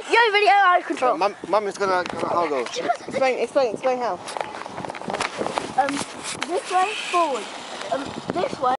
You're really out of control. Mum is gonna hold on. Explain how. This way, forward. This way.